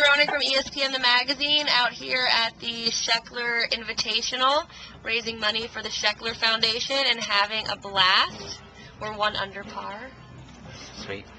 Ronnie from ESPN The Magazine out here at the Sheckler Invitational, raising money for the Sheckler Foundation and having a blast. We're 1 under par. Sweet.